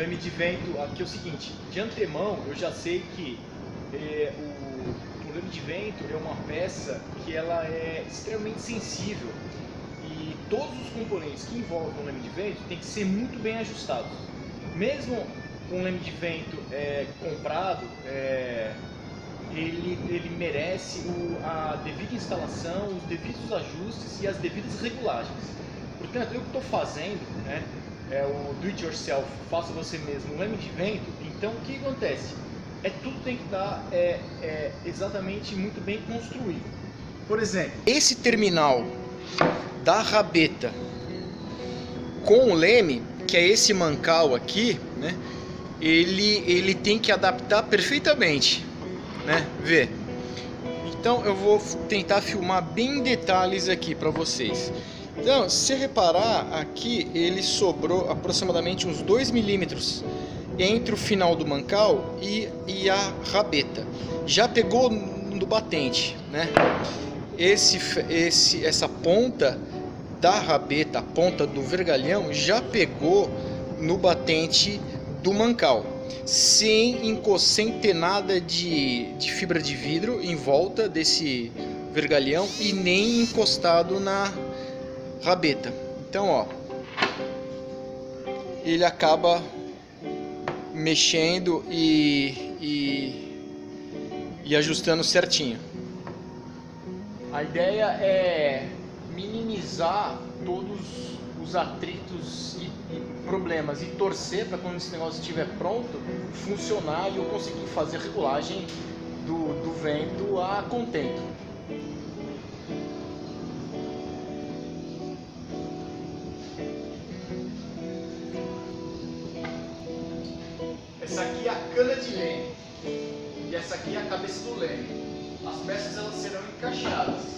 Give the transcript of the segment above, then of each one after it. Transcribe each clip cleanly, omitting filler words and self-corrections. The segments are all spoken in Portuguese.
leme de vento aqui é o seguinte, de antemão eu já sei que o leme de vento é uma peça que ela é extremamente sensível e todos os componentes que envolvem o leme de vento tem que ser muito bem ajustados. Mesmo um leme de vento comprado, ele merece a devida instalação, os devidos ajustes e as devidas regulagens. Portanto, eu que estou fazendo, né, o do it yourself, faça você mesmo, um leme de vento. Então, o que acontece? Tudo tem que estar exatamente muito bem construído. Por exemplo, esse terminal da rabeta com o leme, que é esse mancal aqui, né, ele tem que adaptar perfeitamente, né? Vê. Então eu vou tentar filmar bem em detalhes aqui para vocês. Então, se reparar aqui, ele sobrou aproximadamente uns 2 milímetros entre o final do mancal e a rabeta. Já pegou no batente, né? Essa ponta da rabeta, a ponta do vergalhão, já pegou no batente do mancal, sem ter nada de fibra de vidro em volta desse vergalhão e nem encostado na rabeta. Então, ó, ele acaba mexendo e ajustando certinho. A ideia é minimizar todos os atritos e problemas e torcer para quando esse negócio estiver pronto funcionar e eu conseguir fazer regulagem do vento a contento. Essa aqui é a cana de leme e essa aqui é a cabeça do leme. As peças elas serão encaixadas.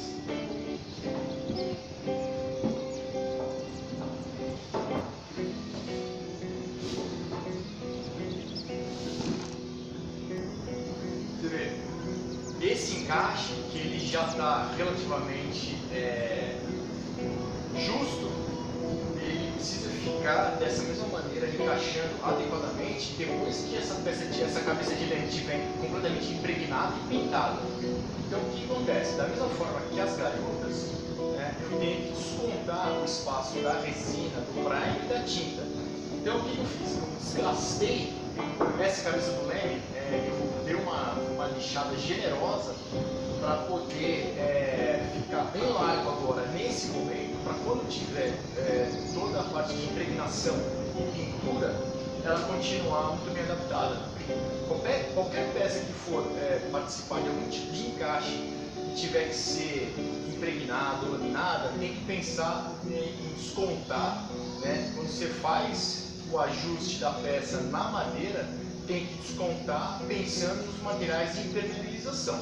Esse encaixe, que ele já está relativamente justo, ele precisa ficar dessa mesma maneira, encaixando adequadamente, depois que essa cabeça de leme estiver completamente impregnada e pintada. Então o que acontece? Da mesma forma que as garotas, né, eu tenho que descontar o espaço da resina, do primer e da tinta. Então o que eu fiz? Eu desgastei essa cabeça do leme, eu dei uma lixada generosa para poder ficar bem largo agora nesse momento, para quando tiver toda a parte de impregnação e pintura, ela continuar muito bem adaptada. Qualquer peça que for participar de algum tipo de encaixe e tiver que ser impregnada ou laminada, tem que pensar em descontar, né? Quando você faz o ajuste da peça na madeira, tem que descontar pensando nos materiais de impermeabilização.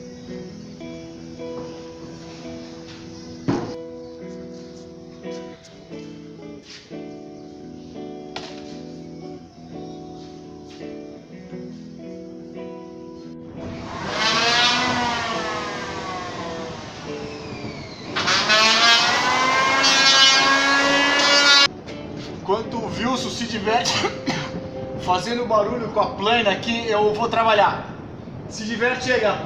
Enquanto o Wilson se diverte fazendo barulho com a plana aqui, eu vou trabalhar. Se diverte, chega!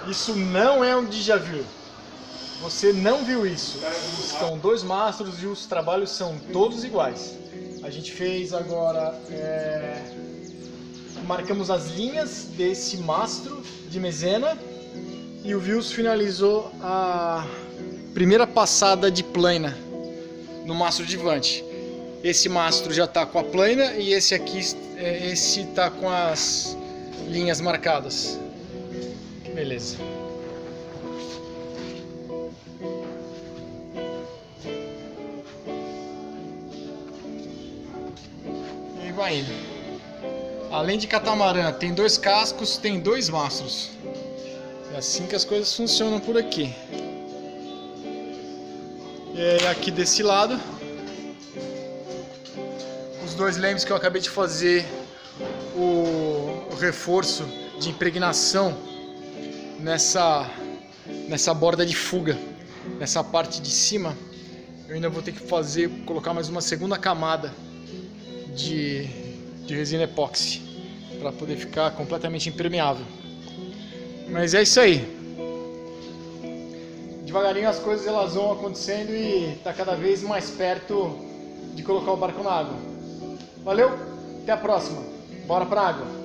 Isso não é um déjà vu. Você não viu isso. São 2 mastros e os trabalhos são todos iguais. A gente fez agora... marcamos as linhas desse mastro de mezena e o Vils finalizou a primeira passada de plana no mastro de vante. Esse mastro já está com a plana e esse aqui está com as linhas marcadas. Beleza. E vai indo. Além de catamarã, tem 2 cascos, tem 2 mastros. É assim que as coisas funcionam por aqui. E aqui desse lado, os 2 lemes que eu acabei de fazer o reforço de impregnação nessa borda de fuga, nessa parte de cima. Eu ainda vou ter que colocar mais uma segunda camada de resina epóxi para poder ficar completamente impermeável. Mas é isso aí. Devagarinho as coisas elas vão acontecendo e está cada vez mais perto de colocar o barco na água. Valeu, até a próxima. Bora pra água.